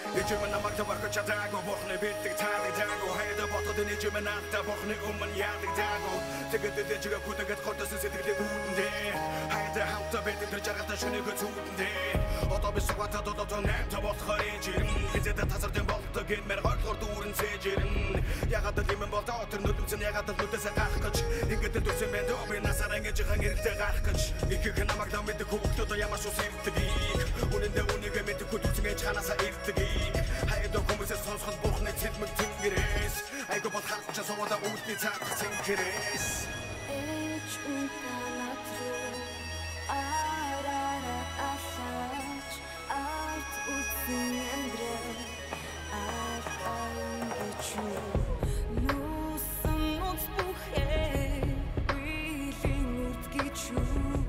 이제만 남아가 와가 자다고 버χν에 빌딩 타리다고 해도 버터든 이제만 나다 버χν에 오만 야리다고 되게 지가 구대가 걷어서 세들이 우는데 하이드 하우터 빌딩들 작았다 주는 그 두근데 어떠비 속아다 더더 냅다 버터리지름 이제 다 타설된 버터긴 매일 얼굴 두른 세지름 야가다 되면 버터 어떤 누름선 야가다 누드서 가르거지 이것들 두세면 도비 나 사랑해 저항일 때 가르거지 이게 그나마 남의 듣고 웃겨도 야마쇼 세르뜨기 오는데 오니가 믿고 두승에 차나사 일뜨기 하이도 고무새 선선 보χν에 팁물 등기레스 아이고 뭐 한국자 성화다 웃기 잡다 생기레스 Eçuntanatru arara asaç art utsin endre artaun geçu nusan ut buhe wilin ut geçu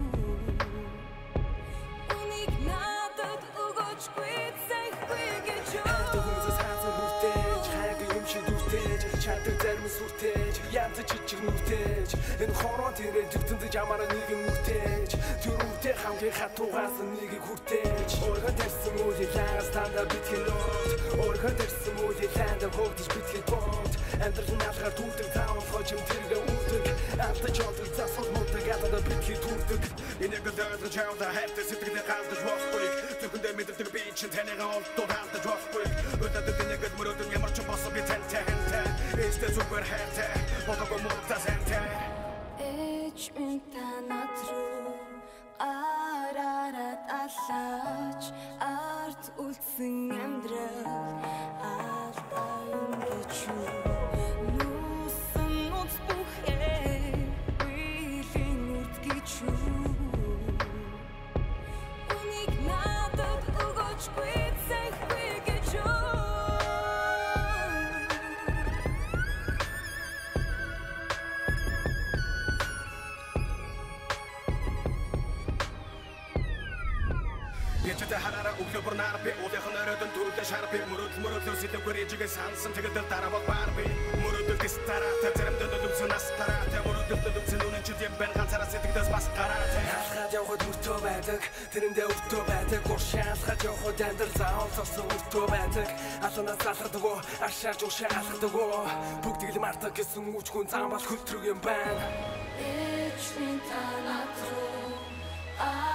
unik nadat ugoç quitsay quiggeçu Артогумса саасан бүртээж хайг юмшиг дүртээж чаддаг зарим сүртээж янз жижиг нүртээж энэ хорон тэрэ зүгтэнд ямаар нэгэн үртээж түрүүтэй хамгийн хатуугаас нэгийг хүртээж өөрөө тэрсэн үеийн стандаа битгэлөө өөрөө тэрсэн үеийн ландаа хөгдөж битгэл бод амьдрал наалгаар түүдэг таавал хожим тэргээ үүдэг алтаж олдог засал муудаг гадаа битгэл түүдэг 이내 그들도 저다 했대 сэтгэлдээ галдаж болохгүй зөвхөндөө мэддэг би чинь таныг олдоо галдаж болохгүй өдөрт нэг мөрөдөн ямар ч босоо би тантай Este super herte Botogo mutta sente Eçuntanatru ararat asaç art utsin endre artaun geçu nusan ut buhe wilin ut geçu unik nadat ugoç quitsay quiggeçu Geçete harara uklubur narbi Odayın örödün turda şarbi Murutlu sildim göreciğe sansın Tıgıdır tarafak barbi Murutlu kistara Teterimde dödümsün askarate Murutlu dödümsün onun çüdüm ben kansara setikdez baskarate Алхаад явхад өртөө байдаг тэрэндээ өртөө байдаг уршаа алхаад явхад амьдрал заавал цосон өртөө байдаг алуунаас алхадаггүй аршаарч уршаа алхадаггүй бүгдийг л мардаг гэсэн үчгүн зам бол хөтрөг юм байна Eçuntanatru